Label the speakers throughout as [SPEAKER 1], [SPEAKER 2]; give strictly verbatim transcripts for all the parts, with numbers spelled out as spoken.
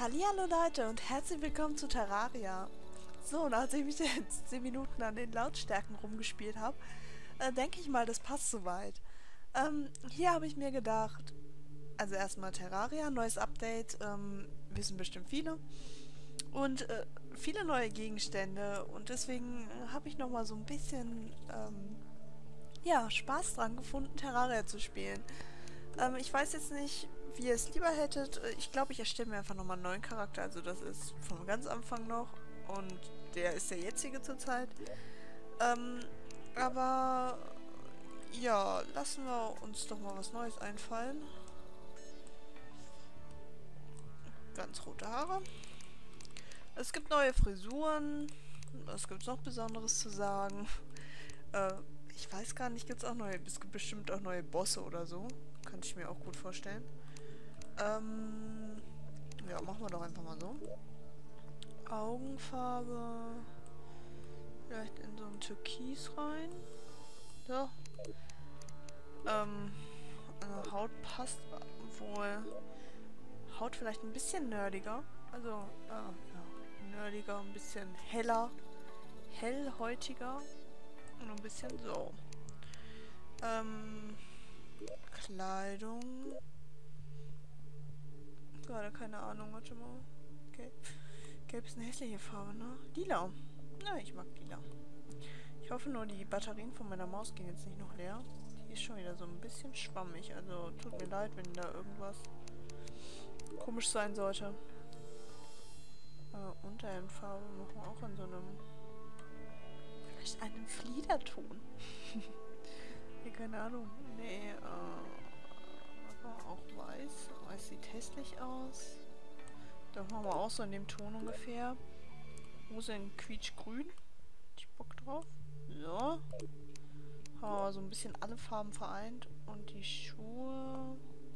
[SPEAKER 1] Hallihallo Leute und herzlich willkommen zu Terraria. So, nachdem ich jetzt zehn Minuten an den Lautstärken rumgespielt habe, äh, denke ich mal, das passt soweit. Ähm, hier habe ich mir gedacht, also erstmal Terraria, neues Update, ähm, wissen bestimmt viele. Und äh, viele neue Gegenstände und deswegen habe ich nochmal so ein bisschen, ähm, ja, Spaß dran gefunden, Terraria zu spielen. Ähm, ich weiß jetzt nicht, wie ihr es lieber hättet. Ich glaube, ich erstelle mir einfach nochmal einen neuen Charakter. Also das ist vom ganz Anfang noch. Und der ist der jetzige zurzeit. Ähm, aber ja, lassen wir uns doch mal was Neues einfallen. Ganz rote Haare. Es gibt neue Frisuren. Was gibt es noch Besonderes zu sagen? Äh, ich weiß gar nicht, gibt es auch neue. Es gibt bestimmt auch neue Bosse oder so. Könnte ich mir auch gut vorstellen. Ähm, ja, machen wir doch einfach mal so. Augenfarbe. Vielleicht in so ein Türkis rein. So. Ähm, also Haut passt wohl. Haut vielleicht ein bisschen nerdiger. Also, äh, ja, nerdiger, ein bisschen heller. Hellhäutiger. Und ein bisschen so. Ähm, Kleidung. Gerade keine Ahnung, warte mal. Okay. Gelb ist eine hässliche Farbe, ne? Lila. Ja, ich mag lila. Ich hoffe nur, die Batterien von meiner Maus gehen jetzt nicht noch leer. Die ist schon wieder so ein bisschen schwammig. Also tut mir leid, wenn da irgendwas komisch sein sollte. Äh, Unterhemdfarbe machen wir auch in so einem... Vielleicht einem Fliederton. Hier, keine Ahnung. Nee, äh... aber auch weiß. Weiß sieht hässlich aus. Da machen wir auch so in dem Ton ungefähr. Hose in quietschgrün. Ich Bock drauf. So. Haben wir so ein bisschen alle Farben vereint. Und die Schuhe...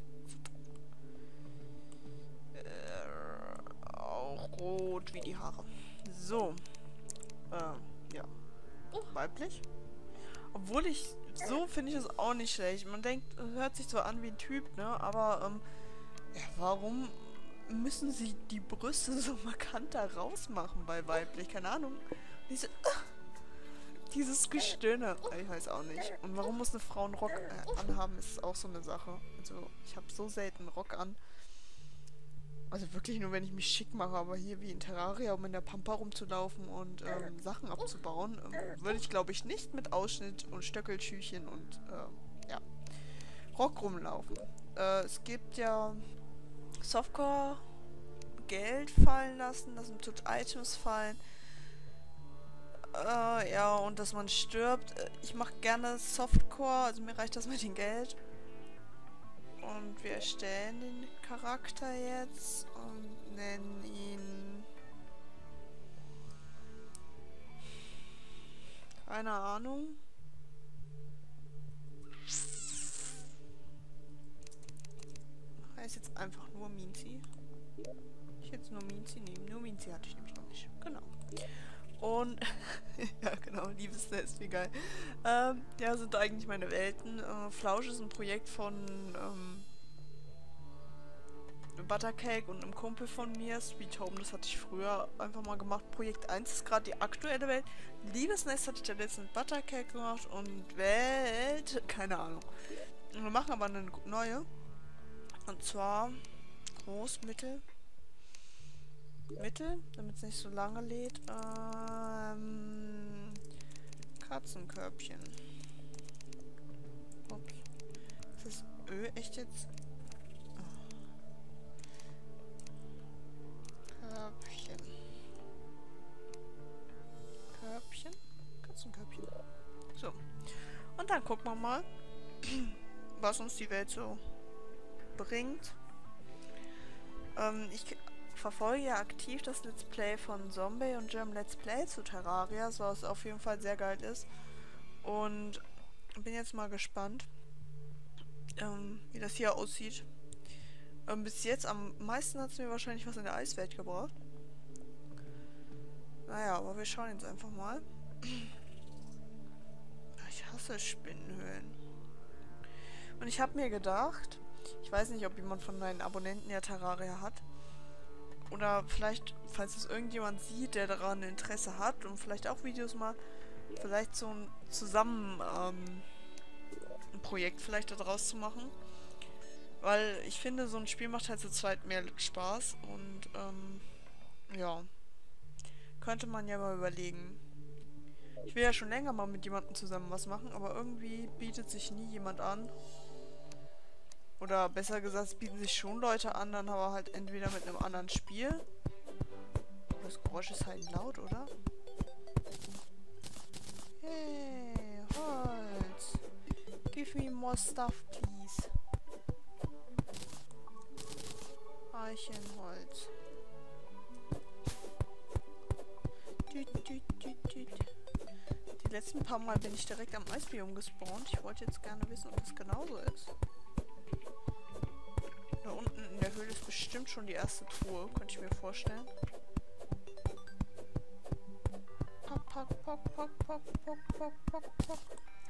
[SPEAKER 1] Äh, auch rot wie die Haare. So. Äh, ja. Weiblich. Obwohl ich... So finde ich es auch nicht schlecht. Man denkt, hört sich so an wie ein Typ, ne? Aber, ähm... ja, warum müssen sie die Brüste so markanter rausmachen bei weiblich? Keine Ahnung. Diese... Dieses Gestöhne. Ich weiß auch nicht. Und warum muss eine Frau einen Rock äh, anhaben, ist auch so eine Sache. Also, ich habe so selten einen Rock an. Also wirklich nur, wenn ich mich schick mache, aber hier wie in Terraria, um in der Pampa rumzulaufen und ähm, Sachen abzubauen, ähm, würde ich, glaube ich, nicht mit Ausschnitt und Stöckelschüchen und äh, ja, Rock rumlaufen. Äh, es gibt ja Softcore, Geld fallen lassen, dass im Tut Items fallen. Äh, ja, und dass man stirbt. Ich mache gerne Softcore, also mir reicht das mit dem Geld. Und wir erstellen den Charakter jetzt und nennen ihn... Keine Ahnung. Heißt jetzt einfach nur Minzi. Ich jetzt nur Minzi nehmen. Nur Minzi hatte ich nämlich noch nicht. Genau. Und, ja genau, Liebesnest, wie geil. Ähm, ja, sind eigentlich meine Welten. Äh, Flausch ist ein Projekt von ähm, Buttercake und einem Kumpel von mir. Sweet Home, das hatte ich früher einfach mal gemacht. Projekt eins ist gerade die aktuelle Welt. Liebesnest hatte ich ja letztens mit Buttercake gemacht und Welt, keine Ahnung. Und wir machen aber eine neue. Und zwar groß, mittel. Mittel, damit es nicht so lange lädt. Ähm, Katzenkörbchen. Ups. Ist das Ö echt jetzt? Oh. Körbchen. Körbchen? Katzenkörbchen. So. Und dann gucken wir mal, was uns die Welt so bringt. Ähm, ich verfolge ja aktiv das Let's Play von Zombie und German Let's Play zu Terraria, was auf jeden Fall sehr geil ist. Und bin jetzt mal gespannt, ähm, wie das hier aussieht. Ähm, bis jetzt am meisten hat es mir wahrscheinlich was in der Eiswelt gebracht. Naja, aber wir schauen jetzt einfach mal. Ich hasse Spinnenhöhlen. Und ich habe mir gedacht, ich weiß nicht, ob jemand von meinen Abonnenten ja Terraria hat. oder vielleicht, falls es irgendjemand sieht, der daran Interesse hat und vielleicht auch Videos macht, vielleicht so ein zusammen ähm, ein Projekt vielleicht daraus zu machen. Weil ich finde, so ein Spiel macht halt zu zweit mehr Spaß und ähm, ja, könnte man ja mal überlegen. Ich will ja schon länger mal mit jemandem zusammen was machen, aber irgendwie bietet sich nie jemand an. Oder besser gesagt, es bieten sich schon Leute an, dann aber halt entweder mit einem anderen Spiel. Das Geräusch ist halt laut, oder? Hey, Holz. Give me more stuff, please. Eichenholz. Düt, düt, düt, düt. Die letzten paar Mal bin ich direkt am Eisbiom gespawnt. Ich wollte jetzt gerne wissen, ob das genauso ist. Da unten in der Höhle ist bestimmt schon die erste Truhe, könnte ich mir vorstellen. Pock, pock, pock, pock, pock, pock, pock, pock, pock.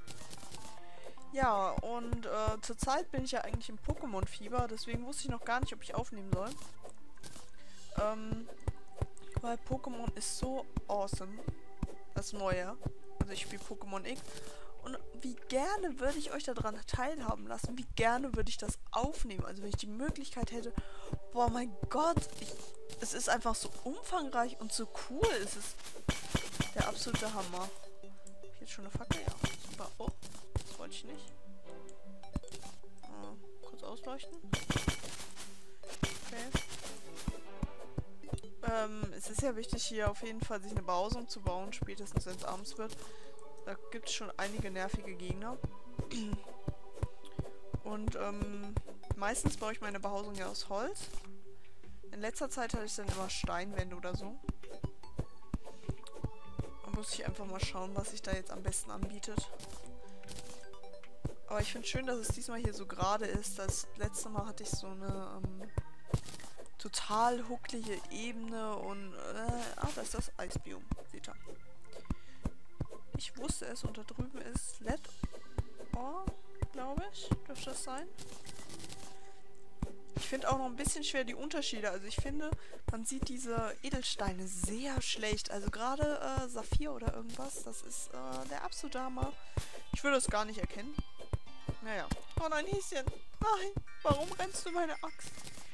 [SPEAKER 1] Ja, und äh, zurzeit bin ich ja eigentlich im Pokémon-Fieber, deswegen wusste ich noch gar nicht, ob ich aufnehmen soll. Ähm, weil Pokémon ist so awesome. Das Neue. Also ich spiele Pokémon X. Und wie gerne würde ich euch daran teilhaben lassen, wie gerne würde ich das aufnehmen. Also wenn ich die Möglichkeit hätte, boah mein Gott, ich, es ist einfach so umfangreich und so cool. Es ist der absolute Hammer. Hab ich jetzt schon eine Fackel? Ja, super. Oh, das wollte ich nicht. Äh, kurz ausleuchten. Okay. Ähm, es ist ja wichtig, hier auf jeden Fall sich eine Behausung zu bauen, spätestens wenn es abends wird. Da gibt es schon einige nervige Gegner. Und ähm, meistens baue ich meine Behausung ja aus Holz. In letzter Zeit hatte ich dann immer Steinwände oder so. Da muss ich einfach mal schauen, was sich da jetzt am besten anbietet. Aber ich finde es schön, dass es diesmal hier so gerade ist. Das letzte Mal hatte ich so eine ähm, total hucklige Ebene und... Äh, ah, da ist das Eisbiom. Seht ihr. Ich wusste es und da drüben ist Led Ore, glaube ich. Dürfte das sein? Ich finde auch noch ein bisschen schwer die Unterschiede. Also ich finde, man sieht diese Edelsteine sehr schlecht. Also gerade äh, Saphir oder irgendwas, das ist äh, der absolute Hammer. Ich würde es gar nicht erkennen. Naja. Oh nein, Häschen. Nein, warum rennst du meine Axt?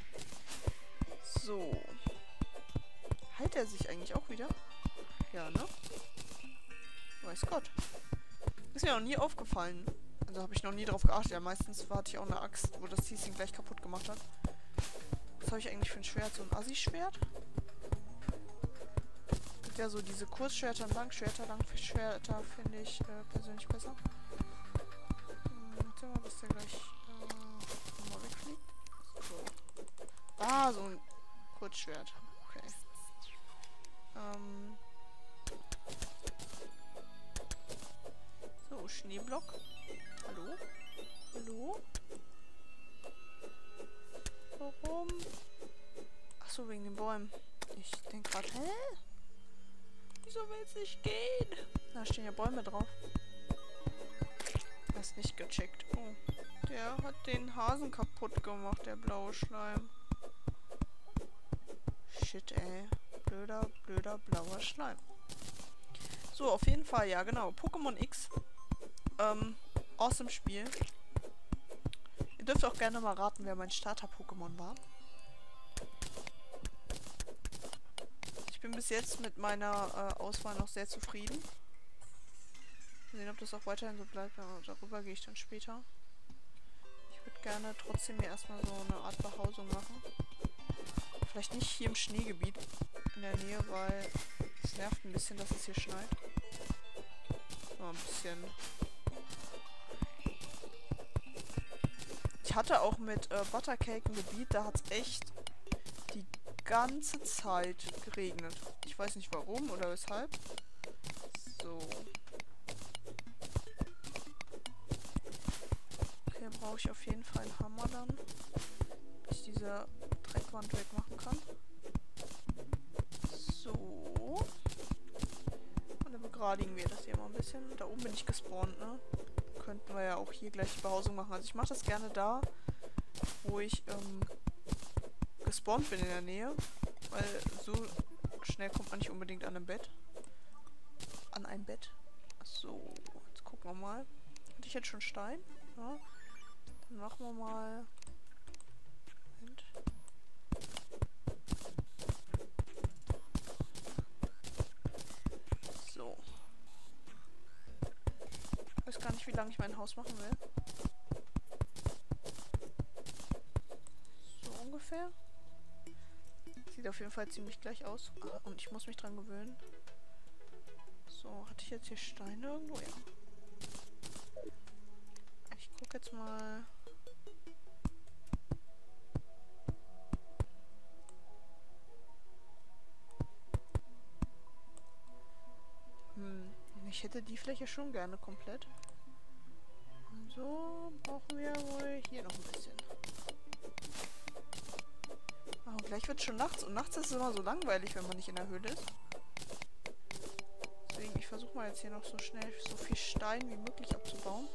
[SPEAKER 1] So. Heilt er sich eigentlich auch wieder? Ja, ne? Weiß Gott. Ist mir noch nie aufgefallen. Also habe ich noch nie drauf geachtet. Ja, meistens hatte ich auch eine Axt, wo das Häschen gleich kaputt gemacht hat. Was habe ich eigentlich für ein Schwert? So ein Assi-Schwert? Gibt ja so diese Kurzschwerter und Langschwerter. Langschwerter finde ich äh, persönlich besser. Hm, warte mal, bis der gleich äh, nochmal wegfliegt. So. Ah, so ein Kurzschwert. Okay. Ähm... So, Schneeblock. Hallo? Hallo? Warum? Achso, wegen den Bäumen. Ich denke gerade, hä? Wieso will es nicht gehen? Da stehen ja Bäume drauf. Hast nicht gecheckt. Oh, der hat den Hasen kaputt gemacht, der blaue Schleim. Shit, ey. Blöder, blöder, blauer Schleim. So, auf jeden Fall, ja genau. Pokémon X. Ähm, awesome Spiel. Ihr dürft auch gerne mal raten, wer mein Starter-Pokémon war. Ich bin bis jetzt mit meiner äh, Auswahl noch sehr zufrieden. Mal sehen, ob das auch weiterhin so bleibt. Aber darüber gehe ich dann später. Ich würde gerne trotzdem mir erstmal so eine Art Behausung machen. Vielleicht nicht hier im Schneegebiet in der Nähe, weil es nervt ein bisschen, dass es hier schneit. So ein bisschen... Ich hatte auch mit äh, Buttercake ein Gebiet, da hat es echt die ganze Zeit geregnet. Ich weiß nicht warum oder weshalb. So. Okay, brauche ich auf jeden Fall einen Hammer dann, dass ich diese Dreckwand wegmachen kann. So. Und dann begradigen wir das hier mal ein bisschen. Da oben bin ich gespawnt, ne? Könnten wir ja auch hier gleich die Behausung machen. Also ich mache das gerne da, wo ich ähm, gespawnt bin in der Nähe. Weil so schnell kommt man nicht unbedingt an ein Bett. An ein Bett. So, jetzt gucken wir mal. Hatte ich jetzt schon Stein? Ja. Dann machen wir mal... Moment. So. Ich weiß gar nicht, wie lange ich mein Haus machen will. So ungefähr. Sieht auf jeden Fall ziemlich gleich aus. Ah, und ich muss mich dran gewöhnen. So, hatte ich jetzt hier Steine irgendwo? Ja. Ich gucke jetzt mal. Hm, ich hätte die Fläche schon gerne komplett. Und so brauchen wir wohl hier noch ein bisschen. Oh, gleich wird es schon nachts. Und nachts ist es immer so langweilig, wenn man nicht in der Höhle ist. Deswegen, ich versuche mal jetzt hier noch so schnell so viel Stein wie möglich abzubauen.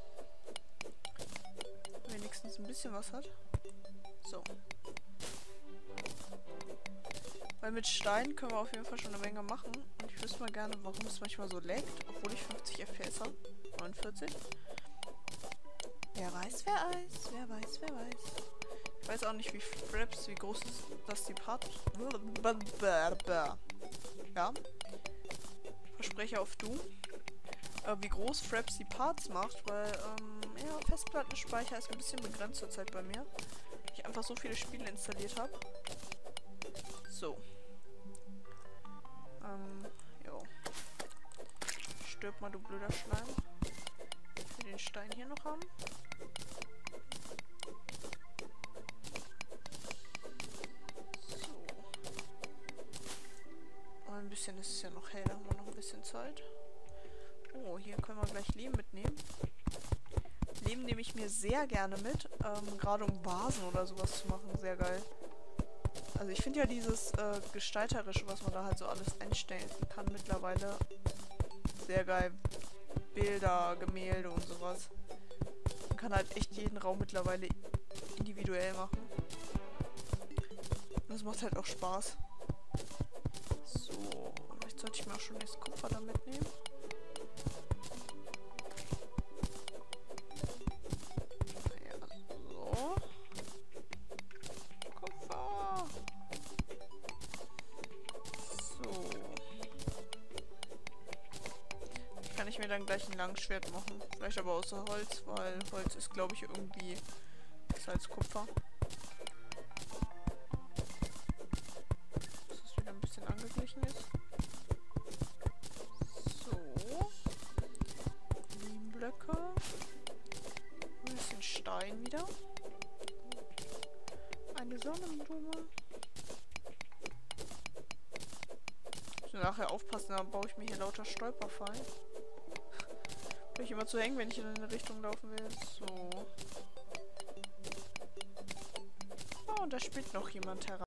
[SPEAKER 1] Wenigstens ein bisschen was hat. So. Weil mit Stein können wir auf jeden Fall schon eine Menge machen. Und ich wüsste mal gerne, warum es manchmal so laggt, obwohl ich fünfzig F P S habe. neunundvierzig. Wer weiß, wer weiß, wer weiß, wer weiß. Ich weiß auch nicht, wie Fraps, wie groß ist das die Part. Ja. Verspreche auf du. Äh, wie groß Fraps die Parts macht, weil, ähm, ja, Festplattenspeicher ist ein bisschen begrenzt zurzeit bei mir. Ich einfach so viele Spiele installiert habe. So. Ähm, jo. Stirb mal, du blöder Schleim. Ich will den Stein hier noch haben. Ein bisschen ist es ja noch hell, da haben wir noch ein bisschen Zeit. Oh, hier können wir gleich Lehm mitnehmen. Lehm nehme ich mir sehr gerne mit, ähm, gerade um Vasen oder sowas zu machen, sehr geil. Also ich finde ja dieses äh, Gestalterische, was man da halt so alles einstellen kann mittlerweile, sehr geil. Bilder, Gemälde und sowas. Man kann halt echt jeden Raum mittlerweile individuell machen. Und das macht halt auch Spaß. So, vielleicht sollte ich mir auch schon das Kupfer da mitnehmen. Ja, so. Kupfer. So. Kann ich mir dann gleich ein Langschwert machen. Vielleicht aber außer Holz, weil Holz ist, glaube ich, irgendwie besser als Kupfer. Angeglichen ist. So. Lehmblöcke. Ein bisschen Stein wieder. Eine Sonnenblume. Ich muss nachher aufpassen, dann baue ich mir hier lauter Stolperfallen. Bin ich immer zu eng, wenn ich in eine Richtung laufen will. So. Oh, und da spielt noch jemand heran.